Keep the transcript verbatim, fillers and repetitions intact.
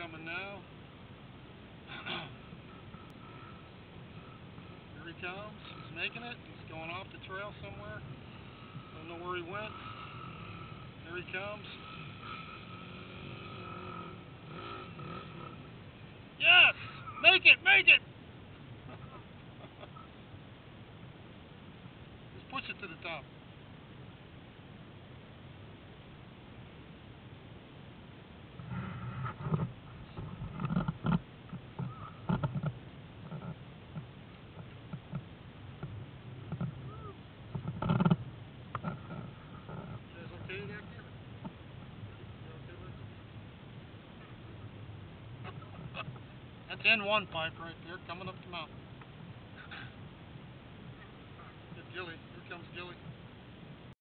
coming now. Here he comes. He's making it. He's going off the trail somewhere. Don't know where he went. Here he comes. Yes! Make it! Make it! Just push it to the top. Okay, back there? That's N one pipe right there, coming up the mountain. Get Gilly. Here comes Gilly.